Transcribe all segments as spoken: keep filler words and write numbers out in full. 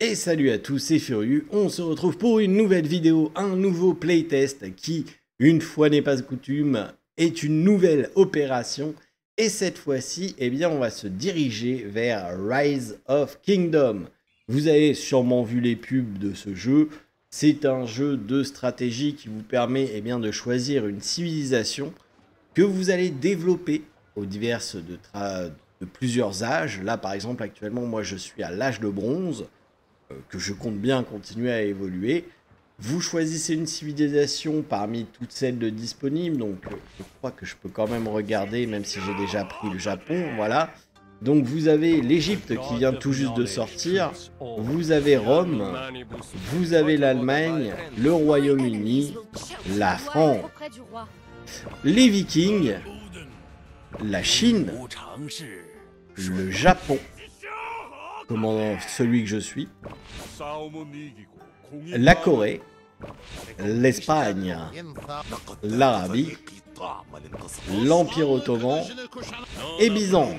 Et salut à tous, c'est Furieux, on se retrouve pour une nouvelle vidéo, un nouveau playtest qui, une fois n'est pas coutume, est une nouvelle opération. Et cette fois-ci, eh bien, on va se diriger vers Rise of Kingdom. Vous avez sûrement vu les pubs de ce jeu. C'est un jeu de stratégie qui vous permet eh bien, de choisir une civilisation que vous allez développer aux diverses de, de plusieurs âges. Là, par exemple, actuellement, moi, je suis à l'âge de bronze, que je compte bien continuer à évoluer. Vous choisissez une civilisation parmi toutes celles de disponibles, donc je crois que je peux quand même regarder, même si j'ai déjà pris le Japon, voilà. Donc vous avez l'Égypte qui vient tout juste de sortir, vous avez Rome, vous avez l'Allemagne, le Royaume-Uni, la France, les Vikings, la Chine, le Japon, comment celui que je suis, la Corée, l'Espagne, l'Arabie, l'Empire ottoman et Byzance.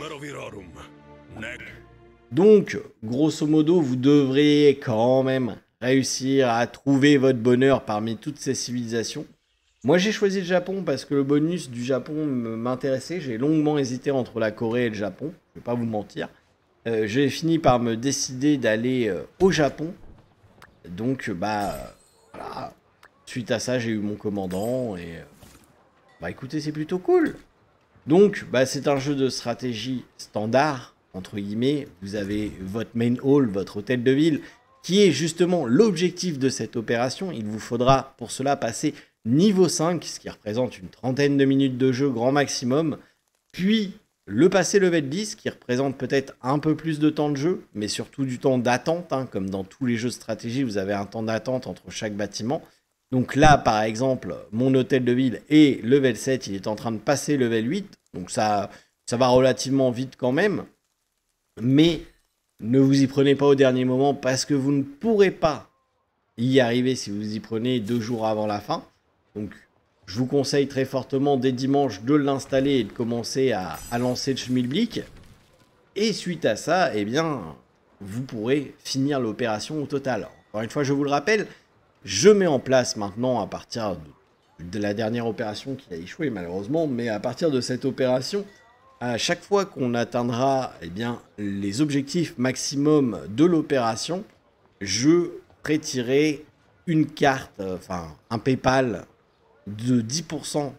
Donc, grosso modo, vous devriez quand même réussir à trouver votre bonheur parmi toutes ces civilisations. Moi, j'ai choisi le Japon parce que le bonus du Japon m'intéressait. J'ai longuement hésité entre la Corée et le Japon, je vais pas vous mentir. Euh, j'ai fini par me décider d'aller euh, au Japon. Donc, bah, euh, voilà. Suite à ça, j'ai eu mon commandant et, euh, bah, écoutez, c'est plutôt cool. Donc, bah, c'est un jeu de stratégie standard, entre guillemets. Vous avez votre main hall, votre hôtel de ville, qui est justement l'objectif de cette opération. Il vous faudra pour cela passer niveau cinq, ce qui représente une trentaine de minutes de jeu grand maximum. Puis le passer level dix, qui représente peut-être un peu plus de temps de jeu, mais surtout du temps d'attente, hein, comme dans tous les jeux de stratégie, vous avez un temps d'attente entre chaque bâtiment. Donc là, par exemple, mon hôtel de ville est level sept, il est en train de passer level huit, donc ça, ça va relativement vite quand même. Mais ne vous y prenez pas au dernier moment, parce que vous ne pourrez pas y arriver si vous y prenez deux jours avant la fin. Donc, je vous conseille très fortement dès dimanche de l'installer et de commencer à, à lancer le schmilblick. Et suite à ça, eh bien, vous pourrez finir l'opération au total. Encore une fois, je vous le rappelle, je mets en place maintenant, à partir de, de la dernière opération qui a échoué malheureusement, mais à partir de cette opération, à chaque fois qu'on atteindra eh bien, les objectifs maximum de l'opération, je prêterai une carte, enfin un PayPal, de dix pour cent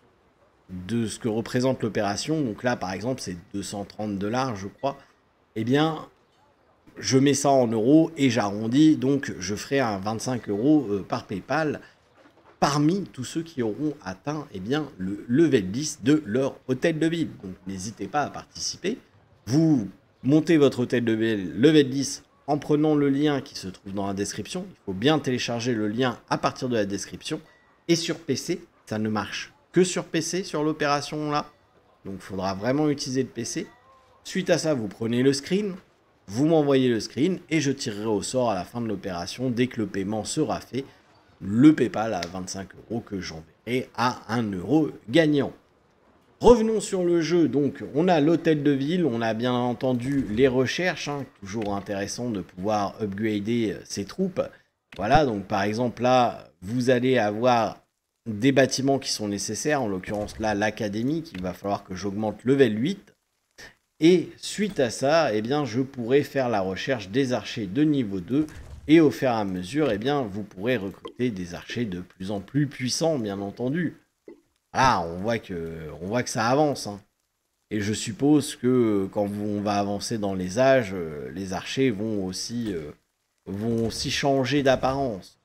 de ce que représente l'opération. Donc là, par exemple, c'est deux cent trente dollars, je crois. Eh bien, je mets ça en euros et j'arrondis. Donc, je ferai un vingt-cinq euros par PayPal parmi tous ceux qui auront atteint eh bien, le level dix de leur hôtel de ville. Donc, n'hésitez pas à participer. Vous montez votre hôtel de ville level dix en prenant le lien qui se trouve dans la description. Il faut bien télécharger le lien à partir de la description. Et sur P C, ça ne marche que sur P C, sur l'opération là. Donc, il faudra vraiment utiliser le P C. Suite à ça, vous prenez le screen, vous m'envoyez le screen et je tirerai au sort à la fin de l'opération, dès que le paiement sera fait, le PayPal à vingt-cinq euros que j'enverrai à un euro gagnant. Revenons sur le jeu. Donc, on a l'hôtel de ville, on a bien entendu les recherches, hein, toujours intéressant de pouvoir upgrader ses troupes. Voilà, donc par exemple là, vous allez avoir des bâtiments qui sont nécessaires, en l'occurrence là l'académie, qu'il va falloir que j'augmente level huit. Et suite à ça, eh bien, je pourrai faire la recherche des archers de niveau deux. Et au fur et à mesure, eh bien, vous pourrez recruter des archers de plus en plus puissants, bien entendu. Voilà, on voit que, on voit que ça avance, hein. Et je suppose que quand on va avancer dans les âges, les archers vont aussi... Euh, vont aussi changer d'apparence.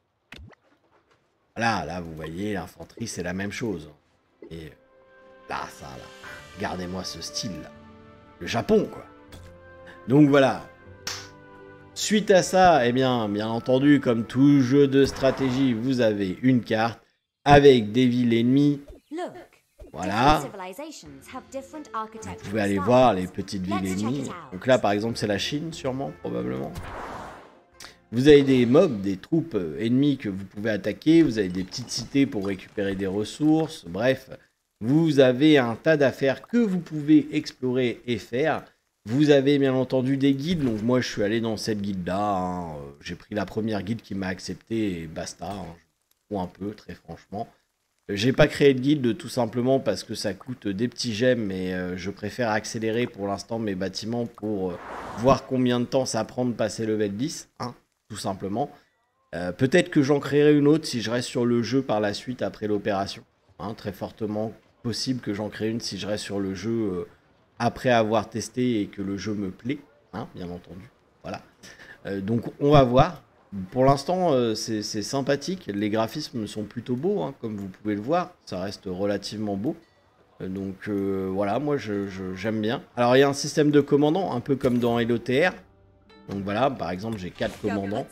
Là, là, vous voyez, l'infanterie, c'est la même chose. Et là, ça, là, regardez-moi ce style-là. Le Japon, quoi. Donc, voilà. Suite à ça, eh bien, bien entendu, comme tout jeu de stratégie, vous avez une carte avec des villes ennemies. Voilà. Vous pouvez aller voir les petites villes ennemies. Donc là, par exemple, c'est la Chine, sûrement, probablement. Vous avez des mobs, des troupes ennemies que vous pouvez attaquer, vous avez des petites cités pour récupérer des ressources, bref, vous avez un tas d'affaires que vous pouvez explorer et faire. Vous avez bien entendu des guides, donc moi je suis allé dans cette guide-là. Hein. J'ai pris la première guide qui m'a accepté et basta. Hein. Je m'en fous un peu, très franchement. J'ai pas créé de guide tout simplement parce que ça coûte des petits gemmes et euh, je préfère accélérer pour l'instant mes bâtiments pour euh, voir combien de temps ça prend de passer level dix, hein, tout simplement. Euh, Peut-être que j'en créerai une autre si je reste sur le jeu par la suite après l'opération. Hein, très fortement possible que j'en crée une si je reste sur le jeu euh, après avoir testé et que le jeu me plaît, hein, bien entendu. Voilà. Euh, donc on va voir. Pour l'instant, euh, c'est sympathique. Les graphismes sont plutôt beaux, hein, comme vous pouvez le voir. Ça reste relativement beau. Euh, donc euh, voilà, moi je, je, j'aime bien. Alors il y a un système de commandants, un peu comme dans Halo T R. Donc voilà, par exemple, j'ai quatre commandants.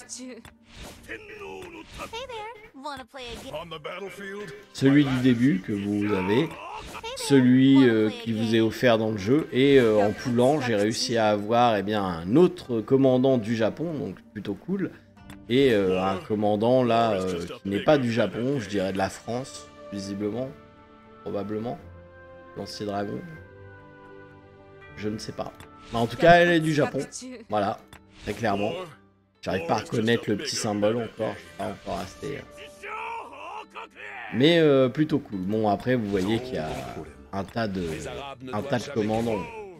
Celui du début que vous avez, celui euh, qui vous est offert dans le jeu, et euh, en poulant, j'ai réussi à avoir eh bien, un autre commandant du Japon, donc plutôt cool, et euh, un commandant là euh, qui n'est pas du Japon, je dirais de la France, visiblement, probablement, Lancier Dragon, je ne sais pas. Mais en tout cas, elle est du Japon, voilà, très clairement. J'arrive pas à reconnaître le petit symbole encore, je suis pas encore assez... Mais euh, plutôt cool. Bon, après, vous voyez qu'il y a un tas de, un tas de commandants.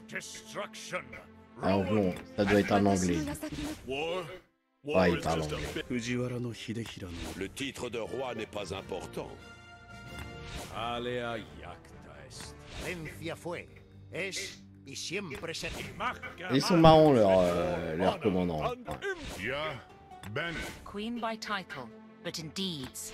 Alors bon, ça doit être un anglais. Ouais, il parle anglais. Le titre de roi n'est pas important. Ils sont marrants, leurs euh, leurs commandants. Ouais. Queen by title, but in deeds.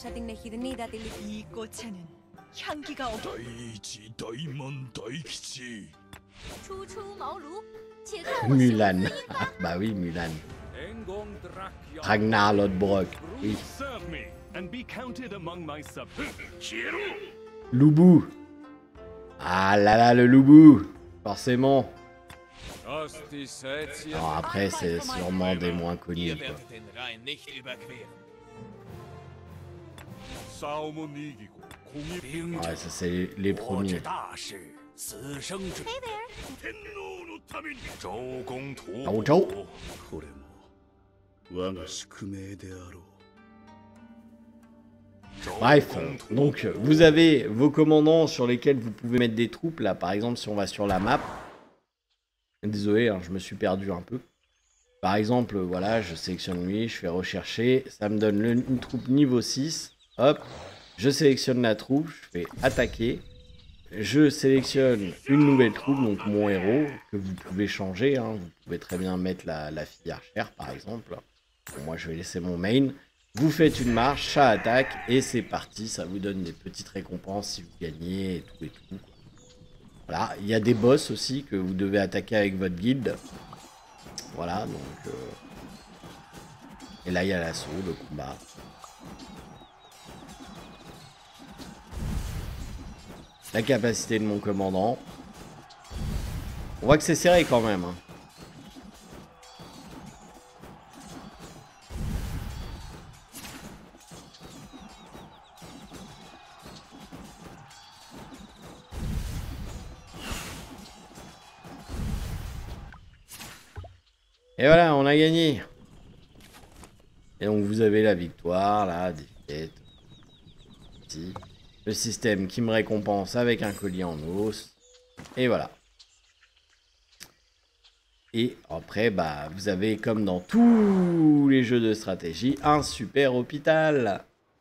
Mulan. Bah oui, Mulan. Ragnar Lodbrok. Oui. Loubou. Ah là là, le Loubou. Forcément. Non, après, c'est sûrement des moins connus. Quoi. Ouais, ça c'est les premiers. Naruto. Bref, donc vous avez vos commandants sur lesquels vous pouvez mettre des troupes. Là, par exemple, si on va sur la map. Désolé, hein, je me suis perdu un peu. Par exemple, voilà, je sélectionne lui, je fais rechercher. Ça me donne le, une troupe niveau six. Hop, je sélectionne la troupe, je fais attaquer. Je sélectionne une nouvelle troupe, donc mon héros, que vous pouvez changer. Hein. Vous pouvez très bien mettre la, la fille archère, par exemple. Bon, moi, je vais laisser mon main. Vous faites une marche, ça attaque, et c'est parti. Ça vous donne des petites récompenses si vous gagnez, et tout et tout. Voilà, il y a des boss aussi que vous devez attaquer avec votre guilde. Voilà, donc... Euh... Et là, il y a l'assaut, le combat. La capacité de mon commandant. On voit que c'est serré quand même. Hein. Et voilà, on a gagné. Et donc vous avez la victoire, la défaite. Ici. Le système qui me récompense avec un collier en os. Et voilà. Et après, bah, vous avez, comme dans tous les jeux de stratégie, un super hôpital.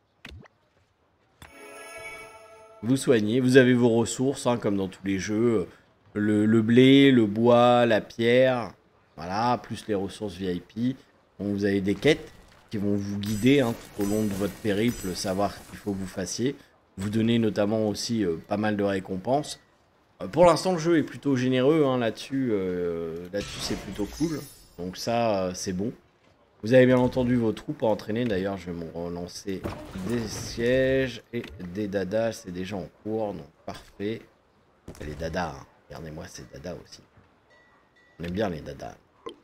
Vous soignez, vous avez vos ressources, hein, comme dans tous les jeux. Le, le blé, le bois, la pierre. Voilà, plus les ressources V I P. Donc vous avez des quêtes qui vont vous guider hein, tout au long de votre périple, savoir ce qu'il faut que vous fassiez. Vous donner notamment aussi euh, pas mal de récompenses. Euh, pour l'instant, le jeu est plutôt généreux hein, là-dessus. Euh, là-dessus, c'est plutôt cool. Donc ça, euh, c'est bon. Vous avez bien entendu vos troupes à entraîner. D'ailleurs, je vais me relancer des sièges et des dadas. C'est déjà en cours, donc parfait. Et les dadas, hein. Regardez-moi ces dadas aussi. On aime bien les dadas.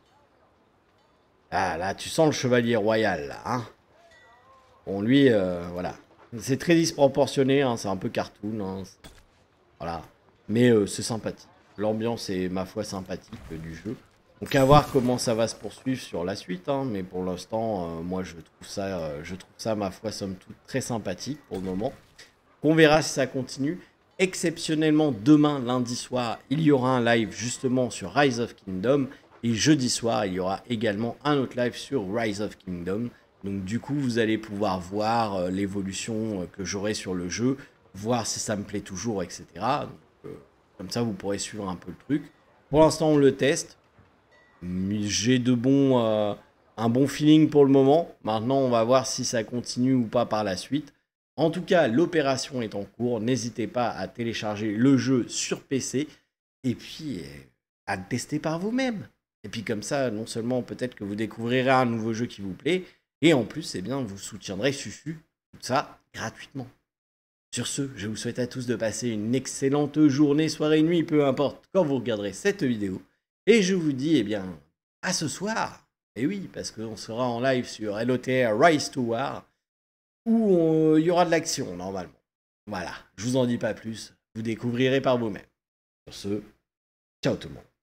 Ah là, tu sens le chevalier royal là, hein. Bon, lui, euh, voilà. C'est très disproportionné, hein, c'est un peu cartoon. Hein. Voilà. Mais euh, c'est sympathique. l'ambiance est ma foi sympathique euh, du jeu. Donc à voir comment ça va se poursuivre sur la suite, hein, mais pour l'instant, euh, moi je trouve ça, euh, je trouve ça ma foi somme toute très sympathique pour le moment. On verra si ça continue. Exceptionnellement, demain, lundi soir, il y aura un live justement sur Rise of Kingdom. Et jeudi soir, il y aura également un autre live sur Rise of Kingdom. Donc du coup, vous allez pouvoir voir euh, l'évolution euh, que j'aurai sur le jeu, voir si ça me plaît toujours, et cetera. Donc, euh, comme ça, vous pourrez suivre un peu le truc. Pour l'instant, on le teste. J'ai de bons, euh, un bon feeling pour le moment. Maintenant, on va voir si ça continue ou pas par la suite. En tout cas, l'opération est en cours. N'hésitez pas à télécharger le jeu sur P C et puis euh, à le tester par vous-même. Et puis comme ça, non seulement peut-être que vous découvrirez un nouveau jeu qui vous plaît, et en plus, eh bien, vous soutiendrez Susu, tout ça gratuitement. Sur ce, je vous souhaite à tous de passer une excellente journée, soirée, nuit, peu importe quand vous regarderez cette vidéo. Et je vous dis, eh bien, à ce soir. Et oui, parce qu'on sera en live sur L O T R Rise to War, où il y aura de l'action, normalement. Voilà, je vous en dis pas plus, vous découvrirez par vous-même. Sur ce, ciao tout le monde.